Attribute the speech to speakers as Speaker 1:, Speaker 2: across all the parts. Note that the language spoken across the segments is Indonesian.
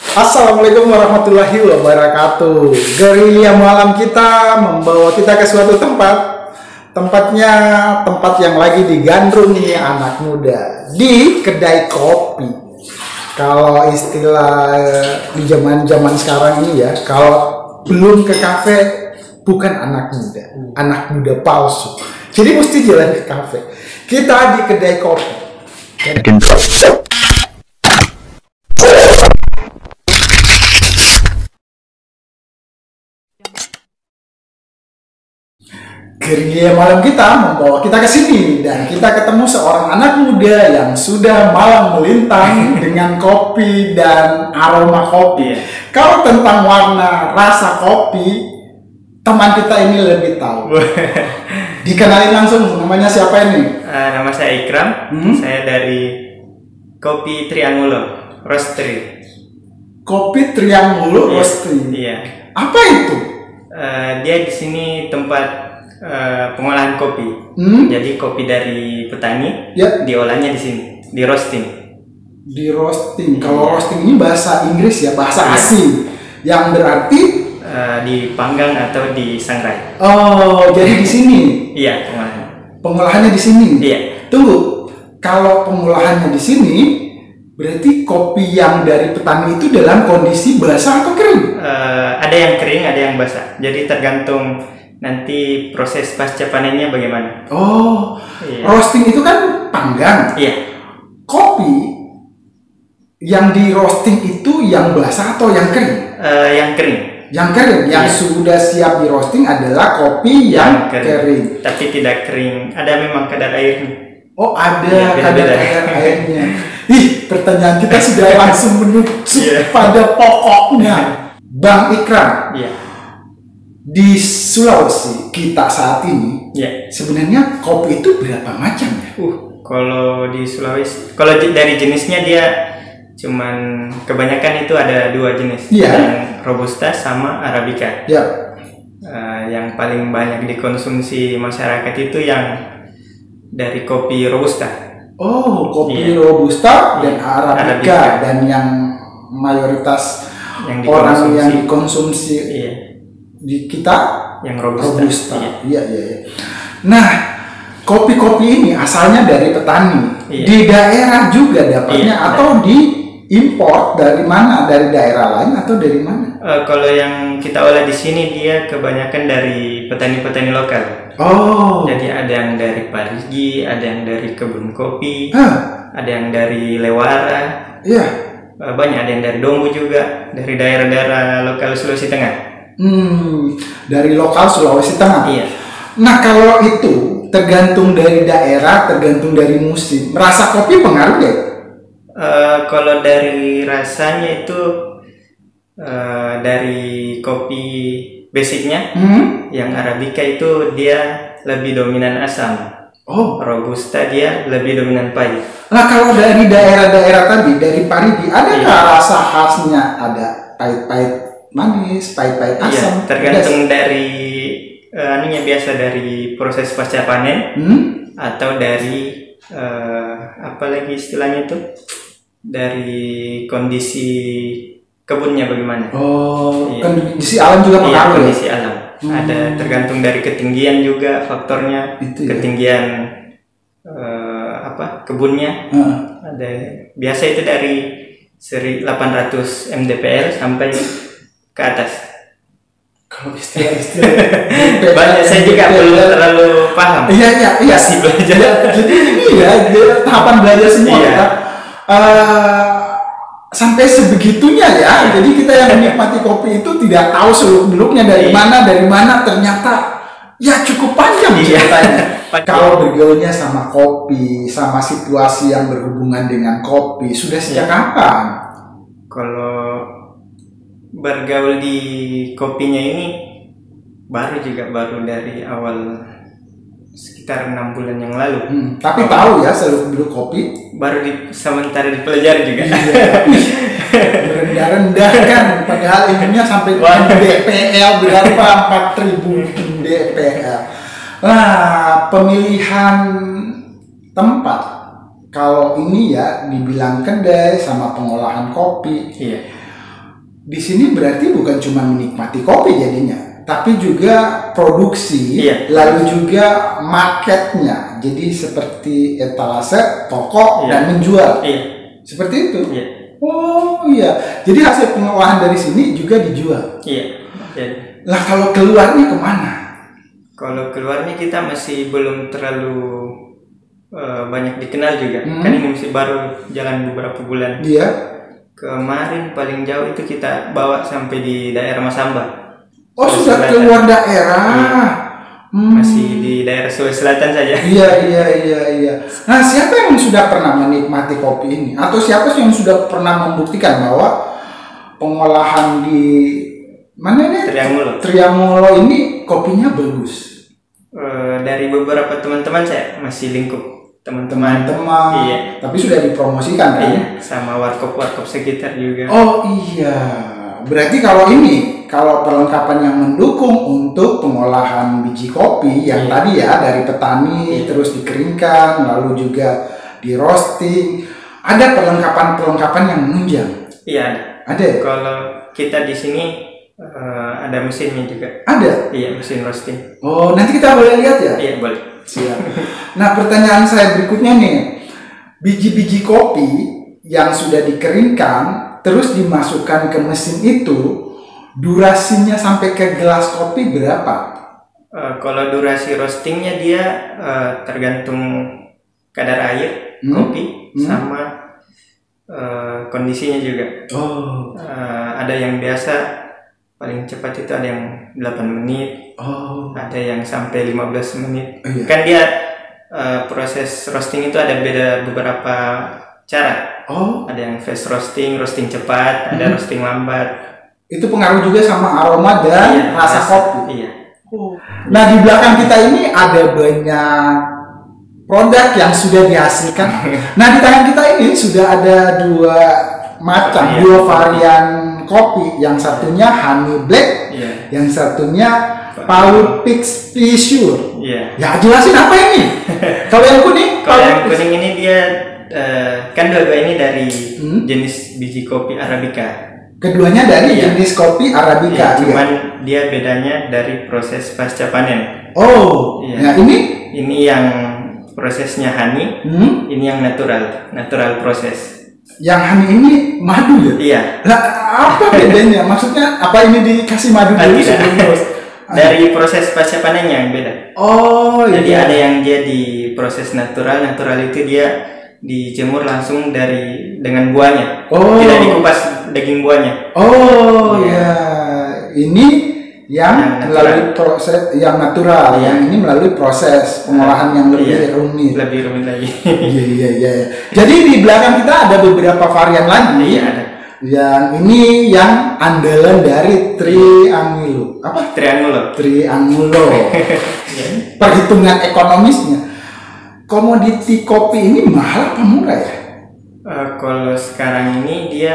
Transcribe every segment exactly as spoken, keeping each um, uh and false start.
Speaker 1: Assalamualaikum warahmatullahi wabarakatuh. Gerilya malam kita membawa kita ke suatu tempat. Tempatnya tempat yang lagi digandrungi anak muda di kedai kopi. Kalau istilah di zaman-zaman sekarang ini ya, kalau belum ke kafe bukan anak muda, anak muda palsu. Jadi mesti jalan ke kafe. Kita di kedai kopi. Gerilya malam kita membawa kita ke sini dan kita ketemu seorang anak muda yang sudah malam melintang dengan kopi dan aroma kopi.
Speaker 2: Yeah.
Speaker 1: Kalau tentang warna rasa kopi, teman kita ini lebih tahu. Dikenalin langsung, namanya siapa ini?
Speaker 2: Uh, nama saya Ikram,
Speaker 1: Hmm?
Speaker 2: saya dari Kopi Triangulo Roastery.
Speaker 1: Kopi Triangulo
Speaker 2: Iya.
Speaker 1: Roastery.
Speaker 2: Iya.
Speaker 1: Apa itu?
Speaker 2: Uh, dia di sini tempat uh, pengolahan kopi.
Speaker 1: Hmm?
Speaker 2: Jadi kopi dari petani
Speaker 1: Ya.
Speaker 2: diolahnya di sini, di roasting.
Speaker 1: Di roasting.
Speaker 2: Iya.
Speaker 1: Kalau roasting ini bahasa Inggris ya, bahasa
Speaker 2: Iya.
Speaker 1: asing. Yang berarti
Speaker 2: Uh, dipanggang atau disangrai.
Speaker 1: oh, jadi di sini.
Speaker 2: Iya, pengolahan.
Speaker 1: Pengolahannya di sini.
Speaker 2: Iya.
Speaker 1: Tunggu, kalau pengolahannya di sini, berarti kopi yang dari petani itu dalam kondisi basah atau kering?
Speaker 2: Uh, ada yang kering, ada yang basah. Jadi tergantung nanti proses pasca panennya bagaimana.
Speaker 1: Oh,
Speaker 2: Iya.
Speaker 1: roasting itu kan panggang.
Speaker 2: Iya.
Speaker 1: Kopi yang di roasting itu yang basah atau yang kering?
Speaker 2: Uh, yang kering.
Speaker 1: Yang kering, yang
Speaker 2: Iya.
Speaker 1: sudah siap di roasting adalah kopi yang, kering.
Speaker 2: Tapi tidak kering, ada memang kadar airnya.
Speaker 1: Oh, ada
Speaker 2: Iya,
Speaker 1: kadar
Speaker 2: beda-beda.
Speaker 1: air airnya. Ih, pertanyaan kita sudah langsung menuju
Speaker 2: Iya.
Speaker 1: pada pokoknya. Bang Ikram,
Speaker 2: Iya,
Speaker 1: di Sulawesi kita saat ini
Speaker 2: iya.
Speaker 1: sebenarnya kopi itu berapa macam ya?
Speaker 2: Uh, kalau di Sulawesi, kalau di- dari jenisnya dia cuman kebanyakan itu ada dua jenis,
Speaker 1: Iya.
Speaker 2: yang Robusta sama Arabica.
Speaker 1: Ya.
Speaker 2: Uh, yang paling banyak dikonsumsi masyarakat itu yang dari kopi Robusta.
Speaker 1: Oh, kopi
Speaker 2: Iya.
Speaker 1: Robusta dan
Speaker 2: Iya.
Speaker 1: Arabica,
Speaker 2: Arabica.
Speaker 1: dan yang mayoritas
Speaker 2: Yang
Speaker 1: orang
Speaker 2: dikonsumsi.
Speaker 1: yang dikonsumsi
Speaker 2: Iya,
Speaker 1: di kita
Speaker 2: yang Robusta.
Speaker 1: Robusta.
Speaker 2: Iya.
Speaker 1: Iya, iya, iya. Nah, kopi-kopi ini asalnya dari petani.
Speaker 2: Iya.
Speaker 1: Di daerah juga dapatnya
Speaker 2: Iya,
Speaker 1: atau di import dari mana? Dari daerah lain atau dari mana?
Speaker 2: Uh, kalau yang kita olah di sini dia kebanyakan dari petani-petani lokal.
Speaker 1: Oh.
Speaker 2: Jadi ada yang dari Parigi, ada yang dari kebun kopi,
Speaker 1: Hah,
Speaker 2: ada yang dari Lewara,
Speaker 1: iya.
Speaker 2: eh, banyak ada yang dari Dombu juga, dari daerah-daerah lokal Sulawesi Tengah.
Speaker 1: Hmm, dari lokal Sulawesi Tengah.
Speaker 2: Iya.
Speaker 1: Nah, kalau itu tergantung dari daerah, tergantung dari musim. Rasa kopi pengaruh ya?
Speaker 2: Eh, kalau dari rasanya itu eh, dari kopi basicnya,
Speaker 1: Hmm?
Speaker 2: yang Arabica itu dia lebih dominan asam,
Speaker 1: Oh.
Speaker 2: Robusta dia lebih dominan pahit.
Speaker 1: Nah, kalau dari daerah-daerah tadi, dari Parigi, adakah
Speaker 2: Iya.
Speaker 1: rasa khasnya? Ada pahit-pahit manis, pahit-pahit asam?
Speaker 2: Iya, tergantung dari eh, anunya biasa dari proses pasca panen.
Speaker 1: Hmm?
Speaker 2: Atau dari eh, apa lagi istilahnya itu, dari kondisi kebunnya bagaimana.
Speaker 1: Oh,
Speaker 2: Iya.
Speaker 1: kondisi alam juga
Speaker 2: Iya,
Speaker 1: pengaruh ya?
Speaker 2: kondisi alam.
Speaker 1: Hmm.
Speaker 2: Ada tergantung dari ketinggian juga faktornya.
Speaker 1: Itu ya?
Speaker 2: Ketinggian eh, apa kebunnya.
Speaker 1: Heeh.
Speaker 2: Ada biasa itu dari seri delapan ratus mdpl sampai ke atas.
Speaker 1: Kalau istilah-istilah
Speaker 2: Banyak saya juga belum terlalu paham.
Speaker 1: Iya, iya, iya.
Speaker 2: Masih belajar.
Speaker 1: Ya, jadi ini ya, dia tahapan belajar semua
Speaker 2: Iya.
Speaker 1: kita. Eh, sampai sebegitunya ya. Jadi kita yang menikmati kopi itu tidak tahu seluk-beluknya dari
Speaker 2: Iya.
Speaker 1: mana, dari mana. Ternyata ya cukup panjang
Speaker 2: Iya.
Speaker 1: ceritanya.
Speaker 2: Panjang.
Speaker 1: Kalau bergaulnya sama kopi, sama situasi yang berhubungan dengan kopi, sudah sejak
Speaker 2: Iya.
Speaker 1: kapan?
Speaker 2: Kalau bergaul di kopinya ini baru juga baru dari awal sekitar enam bulan yang lalu.
Speaker 1: Hmm, tapi tahu ya seluk-beluk kopi.
Speaker 2: Baru di sementara dipelajari juga.
Speaker 1: Iya. Merendah-rendah kan, padahal ilmunya sampai D P L berapa? empat ribu D P L. Nah, pemilihan tempat, kalau ini ya dibilang kedai sama pengolahan kopi,
Speaker 2: Iya.
Speaker 1: di sini berarti bukan cuma menikmati kopi jadinya, tapi juga produksi,
Speaker 2: iya.
Speaker 1: lalu juga marketnya. Jadi seperti etalase, toko,
Speaker 2: Iya.
Speaker 1: dan menjual.
Speaker 2: Iya.
Speaker 1: Seperti itu.
Speaker 2: Iya.
Speaker 1: Oh iya. Jadi hasil pengolahan dari sini juga dijual.
Speaker 2: Iya. Jadi,
Speaker 1: Lah kalau keluarnya kemana?
Speaker 2: kalau keluarnya kita masih belum terlalu uh, banyak dikenal juga.
Speaker 1: Hmm.
Speaker 2: Kan ini masih baru jalan beberapa bulan.
Speaker 1: Iya.
Speaker 2: Kemarin paling jauh itu kita bawa sampai di daerah Masamba.
Speaker 1: Oh
Speaker 2: Sulawesi
Speaker 1: sudah
Speaker 2: Selatan.
Speaker 1: keluar daerah.
Speaker 2: Iya.
Speaker 1: Hmm.
Speaker 2: Masih di daerah Sulawesi Selatan saja.
Speaker 1: Iya iya iya iya. Nah siapa yang sudah pernah menikmati kopi ini? Atau siapa sih yang sudah pernah membuktikan bahwa pengolahan di mana ini?
Speaker 2: Triangulo.
Speaker 1: Triangulo ini kopinya bagus.
Speaker 2: Uh, dari beberapa teman-teman saya masih lingkup teman-teman.
Speaker 1: Teman-teman.
Speaker 2: Iya.
Speaker 1: Tapi sudah dipromosikan kan?
Speaker 2: Iya. Sama warkop-warkop sekitar juga.
Speaker 1: Oh iya. Berarti kalau ini, kalau perlengkapan yang mendukung untuk pengolahan biji kopi yang
Speaker 2: Iya.
Speaker 1: tadi ya dari petani
Speaker 2: Iya.
Speaker 1: terus dikeringkan lalu juga di roasting, ada perlengkapan-perlengkapan yang menunjang.
Speaker 2: Iya ada.
Speaker 1: Ada ya?
Speaker 2: Kalau kita di sini uh, ada mesinnya juga.
Speaker 1: Ada.
Speaker 2: Iya, mesin roasting.
Speaker 1: Oh, nanti kita boleh lihat ya?
Speaker 2: Iya, boleh.
Speaker 1: Siap. Nah, pertanyaan saya berikutnya nih. Biji-biji kopi yang sudah dikeringkan terus dimasukkan ke mesin itu, durasinya sampai ke gelas kopi berapa?
Speaker 2: Uh, kalau durasi roastingnya dia uh, tergantung kadar air,
Speaker 1: Hmm.
Speaker 2: kopi,
Speaker 1: Hmm.
Speaker 2: sama uh, kondisinya juga.
Speaker 1: Oh.
Speaker 2: Uh, ada yang biasa paling cepat itu ada yang delapan menit,
Speaker 1: Oh.
Speaker 2: ada yang sampai lima belas menit.
Speaker 1: Iya.
Speaker 2: Kan dia uh, proses roasting itu ada beda beberapa cara.
Speaker 1: Oh.
Speaker 2: Ada yang fast roasting, roasting cepat, ada
Speaker 1: Hmm.
Speaker 2: roasting lambat.
Speaker 1: Itu pengaruh juga sama aroma dan
Speaker 2: Iya,
Speaker 1: rasa kopi.
Speaker 2: Iya.
Speaker 1: Nah, di belakang kita ini ada banyak produk yang sudah dihasilkan. Nah, di tangan kita ini sudah ada dua macam,
Speaker 2: Iya.
Speaker 1: dua varian kopi. Yang satunya honey black,
Speaker 2: Iya.
Speaker 1: yang satunya Paul Pix Pure.
Speaker 2: Iya.
Speaker 1: Ya, jelasin apa ini? Kalau yang kuning,
Speaker 2: Kalau yang
Speaker 1: Paul Pix.
Speaker 2: kuning ini dia eh, kan dua-dua ini dari
Speaker 1: Hmm.
Speaker 2: jenis biji kopi Arabica.
Speaker 1: Keduanya dari
Speaker 2: Iya.
Speaker 1: jenis kopi Arabica.
Speaker 2: Iya,
Speaker 1: Iya.
Speaker 2: cuman dia bedanya dari proses pasca panen.
Speaker 1: Oh,
Speaker 2: Iya.
Speaker 1: nah ini,
Speaker 2: Ini yang prosesnya honey,
Speaker 1: hmm,
Speaker 2: ini yang natural, natural proses.
Speaker 1: yang honey ini madu ya?
Speaker 2: Iya.
Speaker 1: Lah, apa bedanya? Maksudnya apa ini dikasih madu
Speaker 2: Ah,
Speaker 1: dulu
Speaker 2: tidak.
Speaker 1: sebelum terus?
Speaker 2: Dari proses pasca panennya yang beda.
Speaker 1: Oh,
Speaker 2: Jadi
Speaker 1: iya.
Speaker 2: ada yang dia di proses natural, natural itu dia dijemur langsung dari dengan buahnya.
Speaker 1: Oh.
Speaker 2: Tidak dikupas daging buahnya.
Speaker 1: Oh,
Speaker 2: Iya.
Speaker 1: ya. Ini yang,
Speaker 2: Yang
Speaker 1: melalui
Speaker 2: natural.
Speaker 1: proses yang natural,
Speaker 2: Iya.
Speaker 1: yang ini melalui proses pengolahan yang lebih
Speaker 2: Iya.
Speaker 1: rumit.
Speaker 2: Lebih rumit lagi.
Speaker 1: Iya, iya, iya. Jadi di belakang kita ada beberapa varian lagi.
Speaker 2: Iya ada.
Speaker 1: Yang ini yang andalan dari Triangulo. Apa?
Speaker 2: Triangulo.
Speaker 1: Triangulo.
Speaker 2: Iya.
Speaker 1: Perhitungan ekonomisnya. Komoditi kopi ini mahal apa murah ya?
Speaker 2: Eh, kalau sekarang ini dia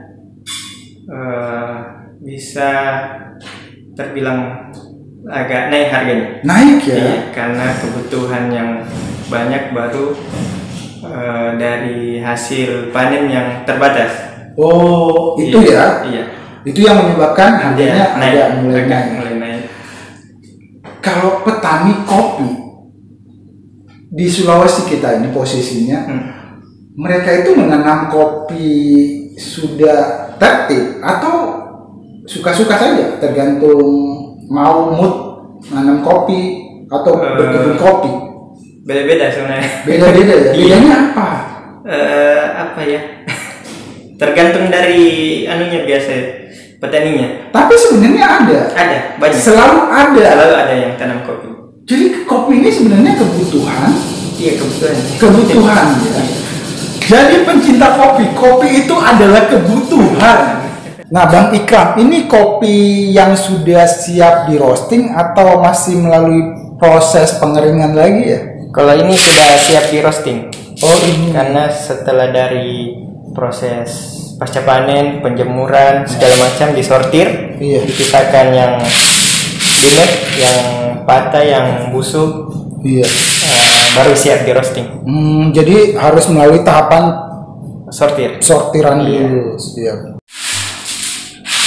Speaker 2: eh, bisa terbilang agak naik harganya.
Speaker 1: Naik ya?
Speaker 2: Iya, karena kebutuhan yang banyak baru eh, dari hasil panen yang terbatas.
Speaker 1: Oh, itu
Speaker 2: Iya,
Speaker 1: ya?
Speaker 2: Iya.
Speaker 1: Itu yang menyebabkan harganya
Speaker 2: Iya, naik,
Speaker 1: agak mulai
Speaker 2: agak
Speaker 1: naik.
Speaker 2: mulai naik.
Speaker 1: Kalau petani kopi di Sulawesi kita ini posisinya,
Speaker 2: Hmm.
Speaker 1: mereka itu menanam kopi sudah tertib atau suka-suka saja, tergantung mau mood nanam kopi atau
Speaker 2: Eh.
Speaker 1: berkebun kopi.
Speaker 2: Beda-beda sebenarnya.
Speaker 1: Beda-beda ya.
Speaker 2: Iya.
Speaker 1: Bedanya apa?
Speaker 2: Eh, apa ya? Tergantung dari anunya biasa petaninya.
Speaker 1: Tapi sebenarnya ada.
Speaker 2: Ada banyak.
Speaker 1: Selalu ada.
Speaker 2: Selalu ada yang tanam kopi.
Speaker 1: Jadi kopi ini sebenarnya kebutuhan,
Speaker 2: Iya kebetulan.
Speaker 1: kebutuhan ya. Jadi pencinta kopi, kopi itu adalah kebutuhan. Nah, Bang Ikram, ini kopi yang sudah siap di roasting atau masih melalui proses pengeringan lagi ya?
Speaker 2: Kalau ini sudah siap di roasting.
Speaker 1: Oh, ini.
Speaker 2: Karena setelah dari proses pasca panen, penjemuran segala macam disortir,
Speaker 1: Iya.
Speaker 2: dipisahkan yang lunak, yang patah, yang busuk,
Speaker 1: Iya.
Speaker 2: eh, baru siap di roasting.
Speaker 1: Hmm, jadi harus melalui tahapan
Speaker 2: Sortir.
Speaker 1: sortiran
Speaker 2: Iya.
Speaker 1: dulu. Siap.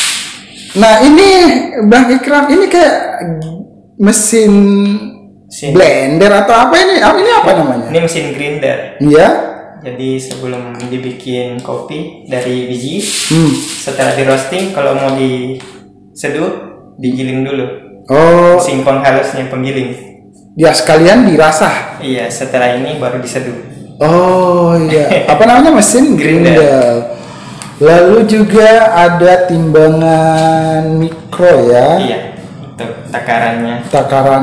Speaker 1: Nah ini Bang Ikram, ini kayak mesin
Speaker 2: Mesin.
Speaker 1: blender atau apa ini? Ah, Ini apa namanya?
Speaker 2: Ini mesin grinder.
Speaker 1: Iya.
Speaker 2: Jadi sebelum dibikin kopi dari biji,
Speaker 1: Hmm.
Speaker 2: setelah di roasting, kalau mau diseduh, digiling dulu.
Speaker 1: Oh,
Speaker 2: Mesin penghalusnya penggiling.
Speaker 1: ya sekalian dirasah.
Speaker 2: Iya, setelah ini baru diseduh.
Speaker 1: Oh iya, apa namanya mesin
Speaker 2: Grinder.
Speaker 1: grinder. Lalu juga ada timbangan mikro ya,
Speaker 2: Iya, untuk takarannya.
Speaker 1: takaran.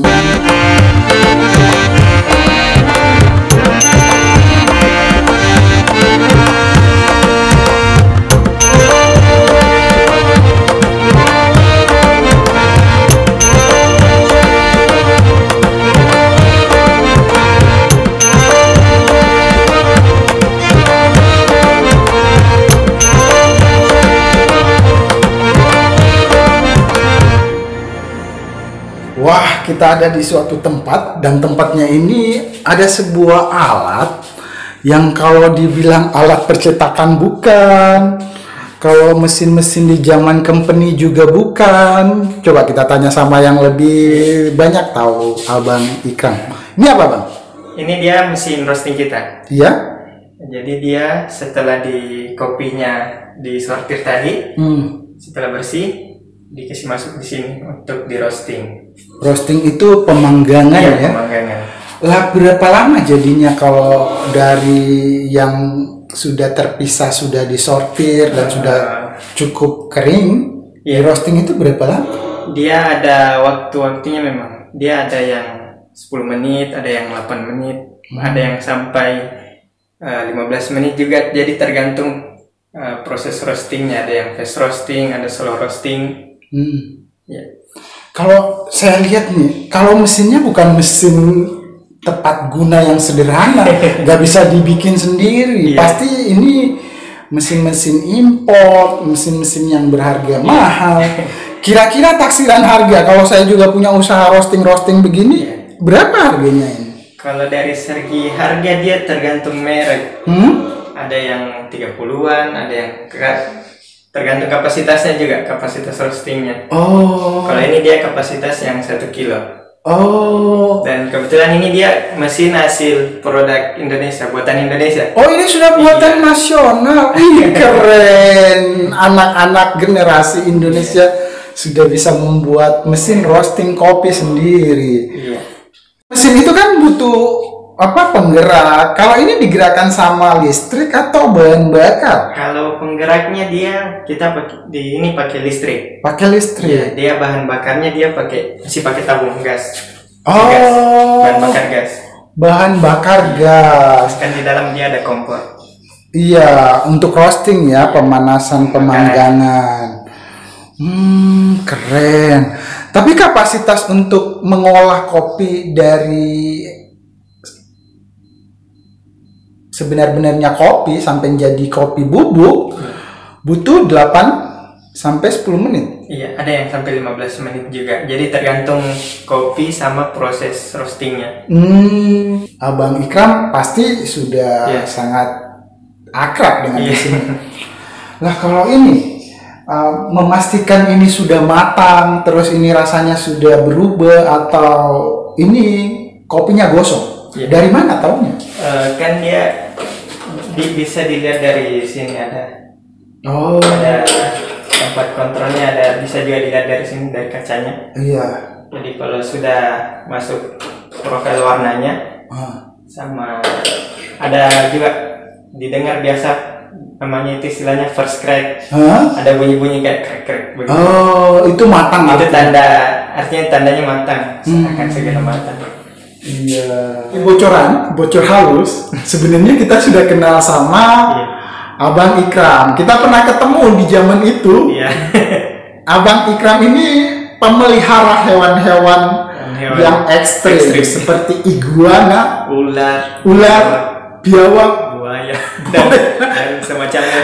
Speaker 1: Wah, kita ada di suatu tempat dan tempatnya ini ada sebuah alat yang kalau dibilang alat percetakan bukan, kalau mesin-mesin di zaman company juga bukan. Coba kita tanya sama yang lebih banyak tahu, Abang Ikram. Ini apa, Bang?
Speaker 2: Ini dia mesin roasting kita.
Speaker 1: Iya?
Speaker 2: Jadi dia setelah di kopinya disortir tadi,
Speaker 1: Hmm.
Speaker 2: setelah bersih, dikasih masuk di sini untuk di roasting.
Speaker 1: Roasting itu pemanggangan
Speaker 2: Iya,
Speaker 1: ya?
Speaker 2: pemanggangan.
Speaker 1: Lah berapa lama jadinya kalau dari yang sudah terpisah, sudah disortir dan sudah cukup kering,
Speaker 2: Iya.
Speaker 1: di roasting itu berapa lama?
Speaker 2: Dia ada waktu-waktunya memang. Dia ada yang sepuluh menit, ada yang delapan menit, ada yang sampai uh, lima belas menit juga. Jadi tergantung uh, proses roastingnya. Ada yang fast roasting, ada slow roasting.
Speaker 1: Hmm.
Speaker 2: Ya.
Speaker 1: Kalau saya lihat nih, kalau mesinnya bukan mesin tepat guna yang sederhana, nggak bisa dibikin sendiri.
Speaker 2: Iya.
Speaker 1: Pasti ini mesin-mesin import, mesin-mesin yang berharga mahal. Kira-kira taksiran harga, kalau saya juga punya usaha roasting-roasting begini, berapa harganya ini?
Speaker 2: Kalau dari segi harga dia tergantung merek.
Speaker 1: Hmm?
Speaker 2: Ada yang tiga puluhan, ada yang ke- tergantung kapasitasnya juga, kapasitas roastingnya.
Speaker 1: Oh.
Speaker 2: Kalau ini dia kapasitas yang satu kilo.
Speaker 1: Oh.
Speaker 2: Dan kebetulan ini dia mesin hasil produk Indonesia, buatan Indonesia.
Speaker 1: Oh, ini sudah buatan
Speaker 2: Iya.
Speaker 1: nasional. Ih, keren. Anak-anak generasi Indonesia sudah bisa membuat mesin roasting kopi sendiri.
Speaker 2: Iya.
Speaker 1: Mesin itu kan butuh apa penggerak. Kalau ini digerakkan sama listrik atau bahan bakar?
Speaker 2: Kalau penggeraknya dia kita pakai di ini pakai listrik.
Speaker 1: Pakai listrik.
Speaker 2: Iya, dia bahan bakarnya dia pakai masih pakai tabung gas.
Speaker 1: Oh.
Speaker 2: Gas. Bahan bakar gas.
Speaker 1: Bahan bakar gas.
Speaker 2: Kan di dalam dia ada kompor.
Speaker 1: Iya, untuk roasting ya, pemanasan pemanggangan. Hmm, keren. Tapi kapasitas untuk mengolah kopi dari sebenar-benarnya kopi sampai jadi kopi bubuk butuh delapan sampai sepuluh menit.
Speaker 2: Iya, ada yang sampai lima belas menit juga. Jadi tergantung kopi sama proses roastingnya.
Speaker 1: Hmm, Abang Ikram pasti sudah
Speaker 2: Iya.
Speaker 1: sangat akrab dengan
Speaker 2: Iya.
Speaker 1: mesin. Nah, kalau ini uh, memastikan ini sudah matang, terus ini rasanya sudah berubah atau ini kopinya gosong.
Speaker 2: Iya.
Speaker 1: Dari mana taunya?
Speaker 2: Eh, kan dia di- bisa dilihat dari sini ada
Speaker 1: Oh,
Speaker 2: ada tempat kontrolnya, ada bisa juga dilihat dari sini dari kacanya.
Speaker 1: iya.
Speaker 2: Jadi kalau sudah masuk profil warnanya
Speaker 1: Ah.
Speaker 2: sama ada juga didengar biasa namanya itu istilahnya first crack.
Speaker 1: Hah?
Speaker 2: Ada bunyi-bunyi kayak krek-krek begitu.
Speaker 1: Oh, itu matang
Speaker 2: Itu
Speaker 1: artinya.
Speaker 2: tanda artinya tandanya matang,
Speaker 1: Hmm.
Speaker 2: akan segera matang.
Speaker 1: Iya. Bocoran, bocor halus. Sebenarnya kita sudah kenal sama
Speaker 2: Iya.
Speaker 1: Abang Ikram. Kita pernah ketemu di zaman itu.
Speaker 2: Iya.
Speaker 1: Abang Ikram ini pemelihara hewan-hewan
Speaker 2: Hewan
Speaker 1: yang ekstrim,
Speaker 2: ekstrim.
Speaker 1: seperti iguana,
Speaker 2: Ular,
Speaker 1: ular, biawak.
Speaker 2: buaya dan, dan semacamnya.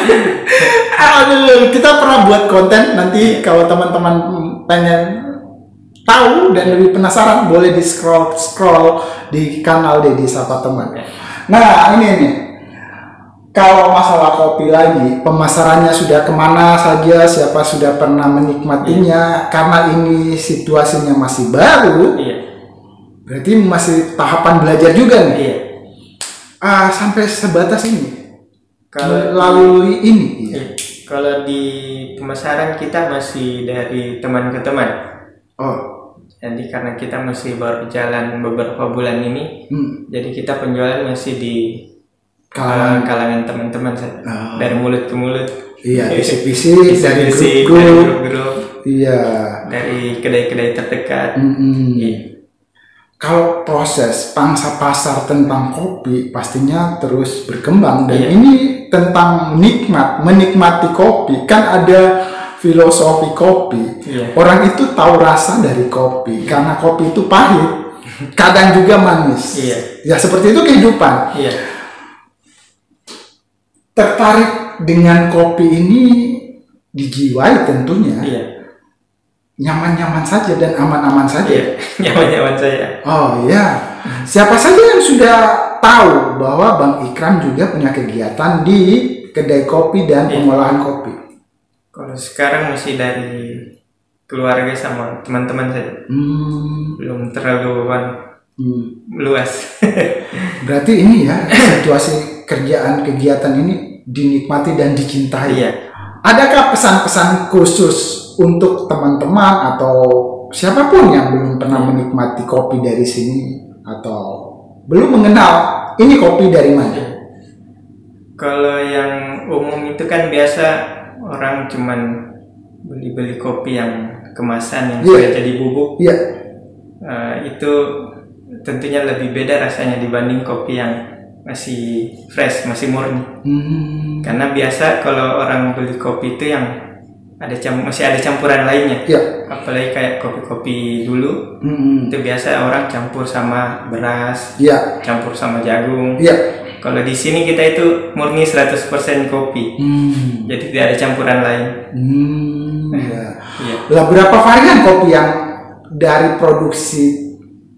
Speaker 1: Aduh, kita pernah buat konten. Nanti kalau teman-teman pengen tahu dan lebih penasaran, boleh di scroll scroll di kanal Dedi Sapa Teman. Nah, ini nih kalau masalah kopi lagi, pemasarannya sudah kemana saja, siapa sudah pernah menikmatinya, karena ini situasinya masih baru,
Speaker 2: Iya.
Speaker 1: berarti masih tahapan belajar juga nih.
Speaker 2: Iya.
Speaker 1: Ah, sampai sebatas ini,
Speaker 2: Kalau
Speaker 1: melalui ini. Iya.
Speaker 2: Iya. Kalau di pemasaran kita masih dari teman ke teman.
Speaker 1: Oh,
Speaker 2: Jadi karena kita masih baru jalan beberapa bulan ini,
Speaker 1: hmm.
Speaker 2: jadi kita penjualan masih di
Speaker 1: Kalangan.
Speaker 2: uh, kalangan teman-teman saja.
Speaker 1: Oh.
Speaker 2: Dari mulut ke mulut.
Speaker 1: Iya, bisik-bisik dari
Speaker 2: Bisik-bisik, dari
Speaker 1: grup-grup.
Speaker 2: grup-grup,
Speaker 1: Iya.
Speaker 2: dari kedai-kedai terdekat.
Speaker 1: Mm-mm.
Speaker 2: Iya.
Speaker 1: Kalau proses pangsa pasar tentang kopi pastinya terus berkembang dan
Speaker 2: Iya.
Speaker 1: ini tentang nikmat, menikmati kopi. Kan ada filosofi kopi.
Speaker 2: Iya.
Speaker 1: Orang itu tahu rasa dari kopi karena kopi itu pahit, kadang juga manis.
Speaker 2: Iya.
Speaker 1: Ya seperti itu kehidupan.
Speaker 2: Iya.
Speaker 1: Tertarik dengan kopi ini dijiwai tentunya.
Speaker 2: Iya.
Speaker 1: Nyaman-nyaman saja dan aman-aman saja.
Speaker 2: Iya. Nyaman-nyaman saya.
Speaker 1: Oh iya, siapa saja yang sudah tahu bahwa Bang Ikram juga punya kegiatan di kedai kopi dan
Speaker 2: Iya.
Speaker 1: pengolahan kopi.
Speaker 2: Kalau sekarang masih dari keluarga sama teman-teman saja.
Speaker 1: Hmm,
Speaker 2: Belum terlalu wan-
Speaker 1: hmm.
Speaker 2: luas.
Speaker 1: Berarti ini ya situasi kerjaan kegiatan ini dinikmati dan dicintai.
Speaker 2: Iya.
Speaker 1: Adakah pesan-pesan khusus untuk teman-teman atau siapapun yang belum pernah menikmati kopi dari sini atau belum mengenal ini kopi dari mana?
Speaker 2: Kalau yang umum itu kan biasa orang cuman beli-beli kopi yang kemasan yang
Speaker 1: Iya.
Speaker 2: sudah jadi bubuk.
Speaker 1: Iya.
Speaker 2: Eh, itu tentunya lebih beda rasanya dibanding kopi yang masih fresh, masih murni.
Speaker 1: Hmm.
Speaker 2: Karena biasa kalau orang beli kopi itu yang ada cam masih ada campuran lainnya.
Speaker 1: Iya.
Speaker 2: Apalagi kayak kopi-kopi dulu
Speaker 1: Hmm.
Speaker 2: itu biasa orang campur sama beras,
Speaker 1: Iya.
Speaker 2: campur sama jagung.
Speaker 1: Iya.
Speaker 2: Kalau di sini kita itu murni seratus persen kopi.
Speaker 1: Hmm.
Speaker 2: Jadi tidak ada campuran lain.
Speaker 1: Hmm, ya.
Speaker 2: Iya.
Speaker 1: Lah berapa varian kopi yang dari produksi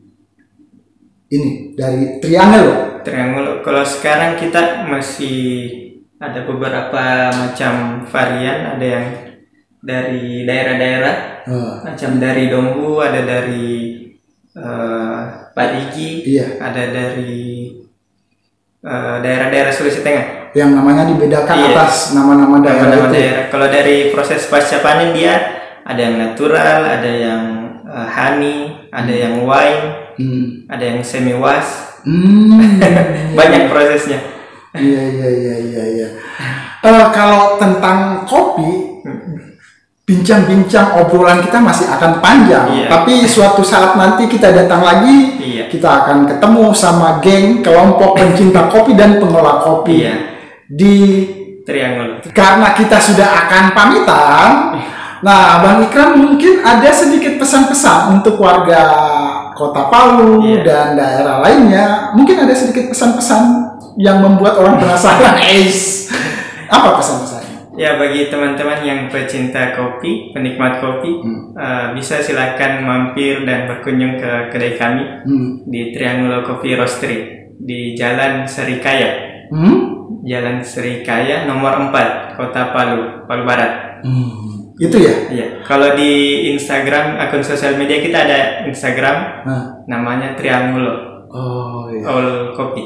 Speaker 1: ini dari Triangle loh?
Speaker 2: Triangle. Kalau sekarang kita masih ada beberapa macam varian, ada yang dari daerah-daerah,
Speaker 1: Oh,
Speaker 2: macam dari Dombu, ada dari eh, Parigi,
Speaker 1: iya.
Speaker 2: ada dari eh, daerah-daerah Sulawesi Tengah.
Speaker 1: Yang namanya dibedakan
Speaker 2: Iya.
Speaker 1: atas nama-nama daerah
Speaker 2: Nama-nama
Speaker 1: itu.
Speaker 2: daerah. Kalau dari proses pasca panen dia ada yang natural, ada yang eh, honey, ada yang wine,
Speaker 1: Hmm.
Speaker 2: ada yang semi was.
Speaker 1: Hmm.
Speaker 2: Banyak prosesnya.
Speaker 1: Iya iya iya iya. iya. Eh, kalau tentang kopi, bincang-bincang obrolan kita masih akan panjang.
Speaker 2: Iya.
Speaker 1: Tapi suatu saat nanti kita datang lagi,
Speaker 2: Iya.
Speaker 1: kita akan ketemu sama geng kelompok pencinta kopi dan pengolah kopi
Speaker 2: Iya.
Speaker 1: di.
Speaker 2: Triangle.
Speaker 1: Karena kita sudah akan pamitan, nah Bang Ikram mungkin ada sedikit pesan-pesan untuk warga Kota Palu
Speaker 2: Iya.
Speaker 1: dan daerah lainnya. Mungkin ada sedikit pesan-pesan yang membuat orang penasaran. Eis, apa pesan-pesannya?
Speaker 2: Ya, bagi teman-teman yang pecinta kopi, penikmat kopi,
Speaker 1: Hmm.
Speaker 2: eh, bisa silakan mampir dan berkunjung ke kedai kami
Speaker 1: Hmm.
Speaker 2: di Triangle Coffee Roastery di Jalan Serikaya.
Speaker 1: Hmm?
Speaker 2: Jalan Serikaya nomor empat, Kota Palu, Palu Barat.
Speaker 1: Hmm. Itu ya?
Speaker 2: Iya. Kalau di Instagram, akun sosial media kita ada Instagram,
Speaker 1: Nah.
Speaker 2: namanya Triangle
Speaker 1: Oh iya.
Speaker 2: All Coffee.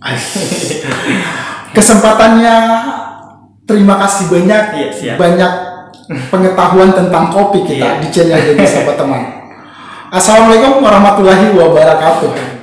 Speaker 1: Kesempatannya terima kasih banyak.
Speaker 2: Iya, siap.
Speaker 1: Banyak pengetahuan tentang kopi kita
Speaker 2: Iya.
Speaker 1: di channel Jadi Sahabat Teman. Assalamualaikum warahmatullahi wabarakatuh.